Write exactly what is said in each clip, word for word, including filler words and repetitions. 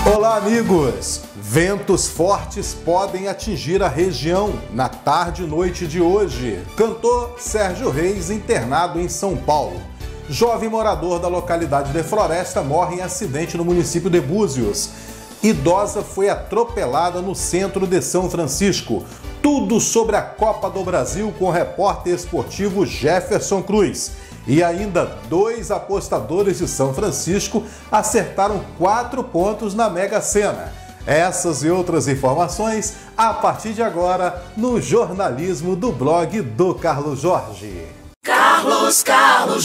Olá, amigos! Ventos fortes podem atingir a região na tarde e noite de hoje. Cantor Sérgio Reis internado em São Paulo. Jovem morador da localidade de Floresta morre em acidente no município de Búzios. Idosa foi atropelada no centro de São Francisco. Tudo sobre a Copa do Brasil com o repórter esportivo Jefferson Cruz. E ainda dois apostadores de São Francisco acertaram quatro pontos na Mega Sena. Essas e outras informações a partir de agora no jornalismo do blog do Carlos Jorge. Carlos, Carlos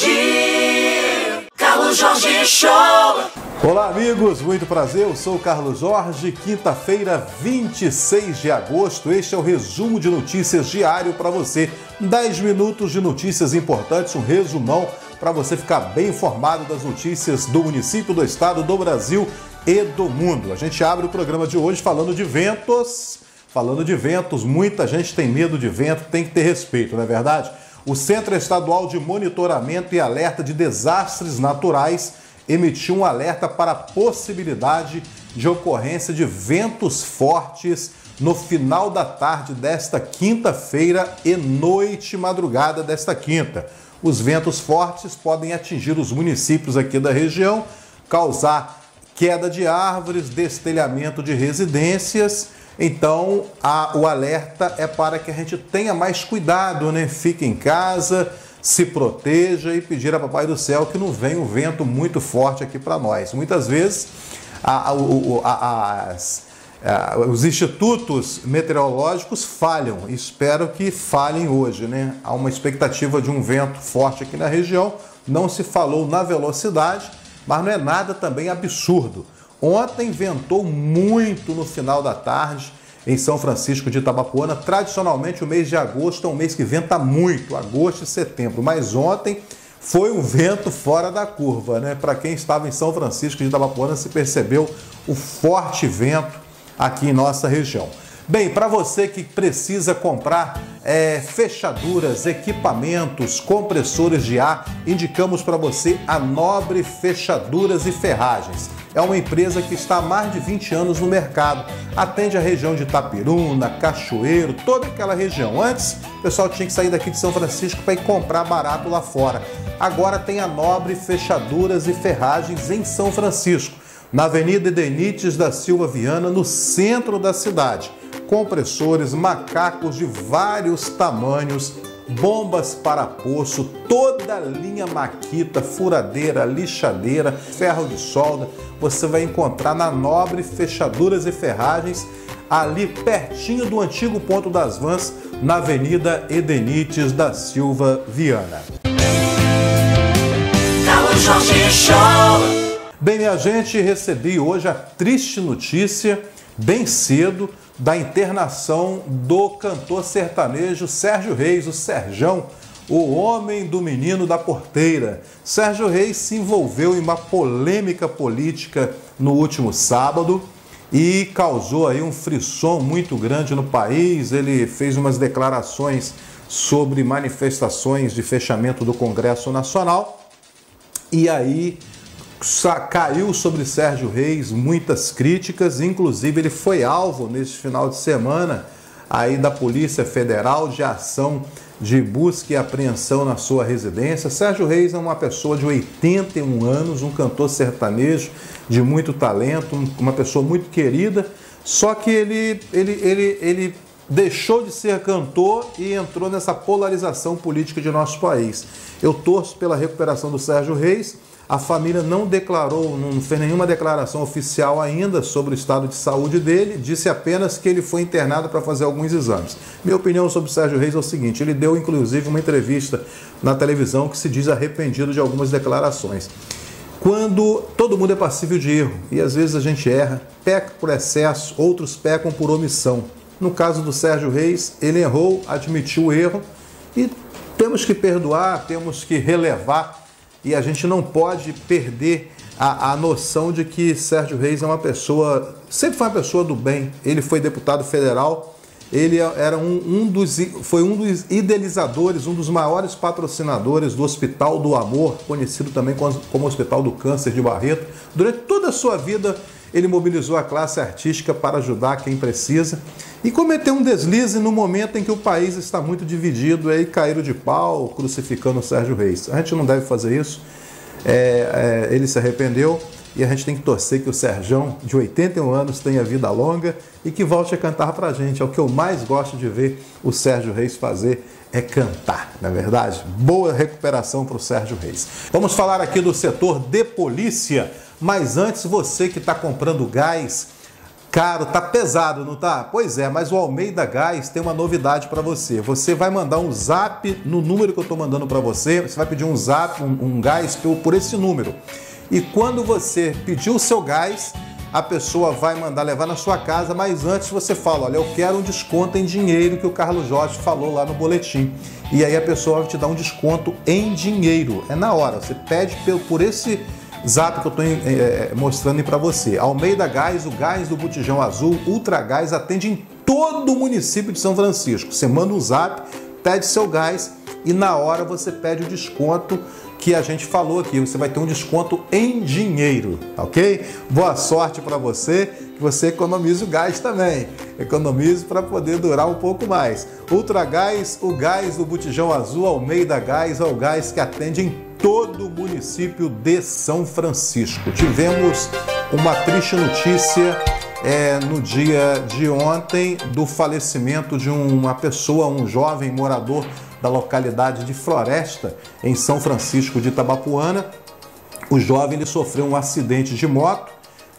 Jorge, Carlos Jorge Show. Olá, amigos, muito prazer, eu sou o Carlos Jorge. Quinta-feira, vinte e seis de agosto, este é o resumo de notícias diário para você. dez minutos de notícias importantes, um resumão para você ficar bem informado das notícias do município, do estado, do Brasil e do mundo. A gente abre o programa de hoje falando de ventos, falando de ventos, muita gente tem medo de vento, tem que ter respeito, não é verdade? O Centro Estadual de Monitoramento e Alerta de Desastres Naturais emitiu um alerta para a possibilidade de ocorrência de ventos fortes no final da tarde desta quinta-feira e noite e madrugada desta quinta. Os ventos fortes podem atingir os municípios aqui da região, causar queda de árvores, destelhamento de residências. Então, a, o alerta é para que a gente tenha mais cuidado, né? Fique em casa, se proteja e pedir a Papai do Céu que não venha um vento muito forte aqui para nós. Muitas vezes a, a, a, as, a, os institutos meteorológicos falham, espero que falhem hoje, né? Há uma expectativa de um vento forte aqui na região, não se falou na velocidade, mas não é nada também absurdo. Ontem ventou muito no final da tarde, em São Francisco de Itabapoana. Tradicionalmente o mês de agosto é um mês que venta muito, agosto e setembro, mas ontem foi um vento fora da curva, né? Para quem estava em São Francisco de Itabapoana se percebeu o forte vento aqui em nossa região. Bem, para você que precisa comprar é, fechaduras, equipamentos, compressores de ar, indicamos para você a Nobre Fechaduras e Ferragens. É uma empresa que está há mais de vinte anos no mercado, atende a região de Itapiruna, Cachoeiro, toda aquela região. Antes, o pessoal tinha que sair daqui de São Francisco para ir comprar barato lá fora. Agora tem a Nobre Fechaduras e Ferragens em São Francisco, na Avenida Edenites da Silva Viana, no centro da cidade. Compressores, macacos de vários tamanhos, bombas para poço, toda a linha Makita, furadeira, lixadeira, ferro de solda, você vai encontrar na Nobre Fechaduras e Ferragens, ali pertinho do antigo Ponto das Vans, na Avenida Edenites da Silva Viana. Carlos Jorge Show. Bem, minha gente, recebi hoje a triste notícia, bem cedo, da internação do cantor sertanejo Sérgio Reis, o Serjão, o homem do menino da porteira. Sérgio Reis se envolveu em uma polêmica política no último sábado e causou aí um frisson muito grande no país. Ele fez umas declarações sobre manifestações de fechamento do Congresso Nacional e aí caiu sobre Sérgio Reis muitas críticas, inclusive ele foi alvo neste final de semana aí da Polícia Federal de ação de busca e apreensão na sua residência. Sérgio Reis é uma pessoa de oitenta e um anos, um cantor sertanejo de muito talento, uma pessoa muito querida, só que ele, ele, ele, ele deixou de ser cantor e entrou nessa polarização política de nosso país. Eu torço pela recuperação do Sérgio Reis. A família não declarou, não fez nenhuma declaração oficial ainda sobre o estado de saúde dele, disse apenas que ele foi internado para fazer alguns exames. Minha opinião sobre o Sérgio Reis é o seguinte, ele deu inclusive uma entrevista na televisão que se diz arrependido de algumas declarações. Quando todo mundo é passível de erro, e às vezes a gente erra, peca por excesso, outros pecam por omissão. No caso do Sérgio Reis, ele errou, admitiu o erro e temos que perdoar, temos que relevar. E a gente não pode perder a, a noção de que Sérgio Reis é uma pessoa, sempre foi uma pessoa do bem. Ele foi deputado federal, ele era um, um dos, foi um dos idealizadores, um dos maiores patrocinadores do Hospital do Amor, conhecido também como, como Hospital do Câncer de Barreto. Durante toda a sua vida, ele mobilizou a classe artística para ajudar quem precisa e cometeu um deslize no momento em que o país está muito dividido, aí caíram de pau crucificando o Sérgio Reis. A gente não deve fazer isso, é, é, ele se arrependeu e a gente tem que torcer que o Serjão, de oitenta e um anos, tenha vida longa e que volte a cantar pra gente. É o que eu mais gosto de ver o Sérgio Reis fazer, é cantar, não é verdade? Boa recuperação para o Sérgio Reis. Vamos falar aqui do setor de polícia, mas antes, você que está comprando gás, caro, tá pesado, não tá? Pois é, mas o Almeida Gás tem uma novidade para você. Você vai mandar um zap no número que eu estou mandando para você, você vai pedir um zap, um, um gás por, por esse número. E quando você pedir o seu gás, a pessoa vai mandar levar na sua casa, mas antes você fala, olha, eu quero um desconto em dinheiro que o Carlos Jorge falou lá no boletim. E aí a pessoa vai te dar um desconto em dinheiro. É na hora, você pede por esse zap que eu estou é, mostrando para você. Almeida Gás, o gás do botijão azul, Ultra Gás, atende em todo o município de São Francisco. Você manda um zap, pede seu gás e na hora você pede o desconto que a gente falou aqui. Você vai ter um desconto em dinheiro, ok? Boa sorte para você, que você economize o gás também. Economize para poder durar um pouco mais. Ultra Gás, o gás do botijão azul, Almeida Gás, é o gás que atende em todo o município de São Francisco. Tivemos uma triste notícia é, no dia de ontem do falecimento de uma pessoa, um jovem morador da localidade de Floresta, em São Francisco de Itabapoana. O jovem ele sofreu um acidente de moto.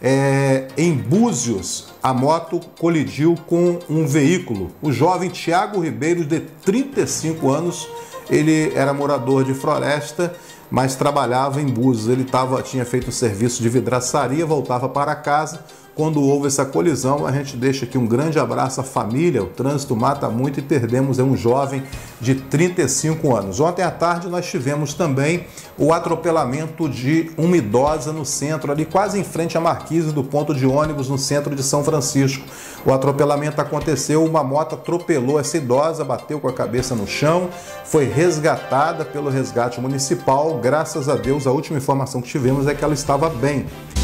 É, em Búzios, a moto colidiu com um veículo. O jovem Tiago Ribeiro, de trinta e cinco anos, ele era morador de Floresta, mas trabalhava em Búzios. Ele tava, tinha feito serviço de vidraçaria, voltava para casa. Quando houve essa colisão, a gente deixa aqui um grande abraço à família. O trânsito mata muito e perdemos um jovem de trinta e cinco anos. Ontem à tarde nós tivemos também o atropelamento de uma idosa no centro, ali quase em frente à marquise do ponto de ônibus no centro de São Francisco. O atropelamento aconteceu, uma moto atropelou essa idosa, bateu com a cabeça no chão, foi resgatada pelo resgate municipal. Graças a Deus, a última informação que tivemos é que ela estava bem.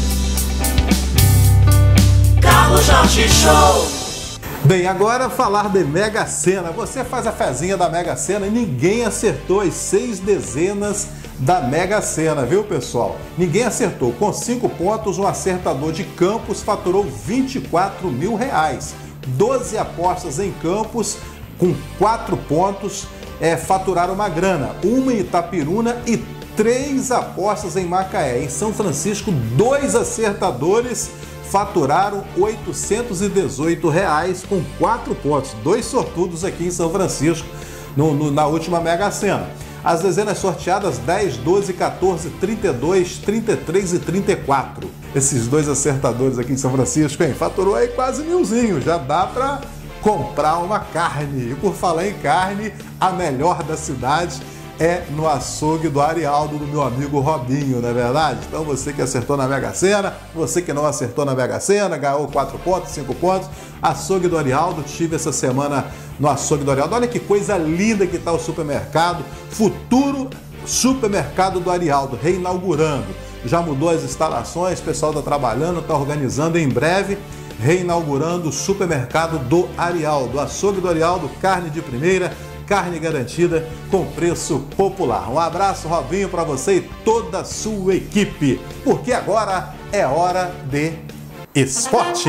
Carlos Jorge Show. Bem, agora falar de Mega Sena. Você faz a fezinha da Mega Sena e ninguém acertou as seis dezenas da Mega Sena, viu, pessoal? Ninguém acertou. Com cinco pontos, um acertador de Campos faturou vinte e quatro mil reais. doze apostas em Campos, com quatro pontos, é, faturaram uma grana. Uma em Itapiruna e três apostas em Macaé. Em São Francisco, dois acertadores faturaram oitocentos e dezoito reais com quatro pontos. Dois sortudos aqui em São Francisco no, no, na última Mega Sena. As dezenas sorteadas dez, doze, quatorze, trinta e dois, trinta e três e trinta e quatro. Esses dois acertadores aqui em São Francisco, hein? Faturou aí quase milzinho. Já dá para comprar uma carne. E por falar em carne, a melhor da cidade é no açougue do Arialdo, do meu amigo Robinho, não é verdade? Então você que acertou na Mega Sena, você que não acertou na Mega Sena, ganhou quatro pontos, cinco pontos, açougue do Arialdo, tive essa semana no açougue do Arialdo. Olha que coisa linda que está o supermercado, futuro supermercado do Arialdo, reinaugurando. Já mudou as instalações, o pessoal está trabalhando, está organizando em breve, reinaugurando o supermercado do Arialdo. Açougue do Arialdo, carne de primeira, carne garantida com preço popular. Um abraço, Robinho, para você e toda a sua equipe, porque agora é hora de esporte.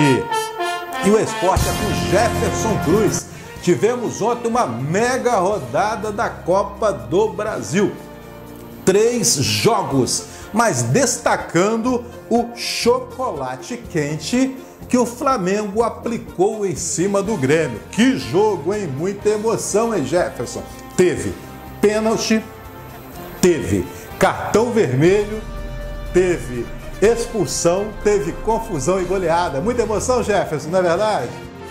E o esporte é com Jefferson Cruz. Tivemos ontem uma mega rodada da Copa do Brasil. Três jogos, mas destacando o chocolate quente que o Flamengo aplicou em cima do Grêmio. Que jogo, hein? Muita emoção, hein, Jefferson? Teve pênalti, teve cartão vermelho, teve expulsão, teve confusão e goleada. Muita emoção, Jefferson, não é verdade?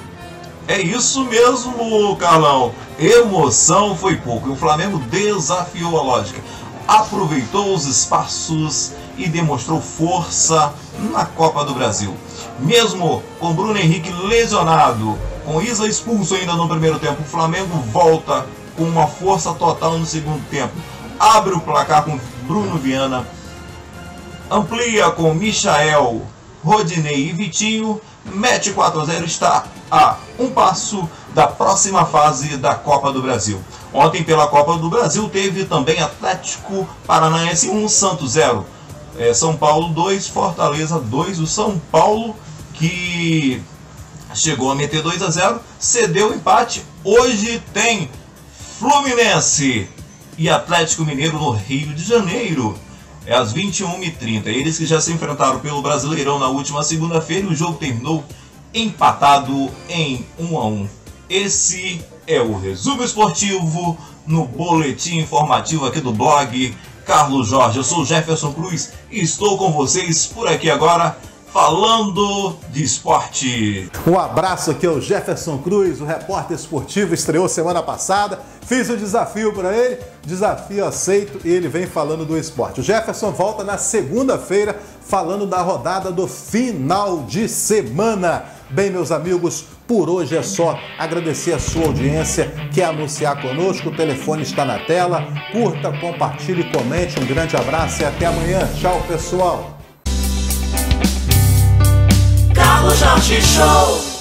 É isso mesmo, Carlão. Emoção foi pouco. O Flamengo desafiou a lógica, aproveitou os espaços e demonstrou força na Copa do Brasil. Mesmo com Bruno Henrique lesionado, com Isa expulso ainda no primeiro tempo, o Flamengo volta com uma força total no segundo tempo. Abre o placar com Bruno Viana, amplia com Michael Rodinei e Vitinho, mete quatro a zero, está a um passo da próxima fase da Copa do Brasil. Ontem pela Copa do Brasil teve também Atlético Paranaense um, Santos zero. É, São Paulo dois, Fortaleza dois. O São Paulo, que chegou a meter dois a zero, cedeu o empate. Hoje tem Fluminense e Atlético Mineiro no Rio de Janeiro. É às vinte e uma e trinta. Eles que já se enfrentaram pelo Brasileirão na última segunda-feira, o jogo terminou empatado em um a um. Esse é o resumo esportivo no boletim informativo aqui do blog Carlos Jorge. Eu sou Jefferson Cruz e estou com vocês por aqui agora falando de esporte. Um abraço aqui ao Jefferson Cruz, o repórter esportivo, estreou semana passada. Fiz o desafio para ele, desafio aceito, e ele vem falando do esporte. O Jefferson volta na segunda-feira falando da rodada do final de semana. Bem, meus amigos, por hoje é só. Agradecer a sua audiência, quer anunciar conosco, o telefone está na tela. Curta, compartilhe, comente. Um grande abraço e até amanhã. Tchau, pessoal. Carlos Jorge Show.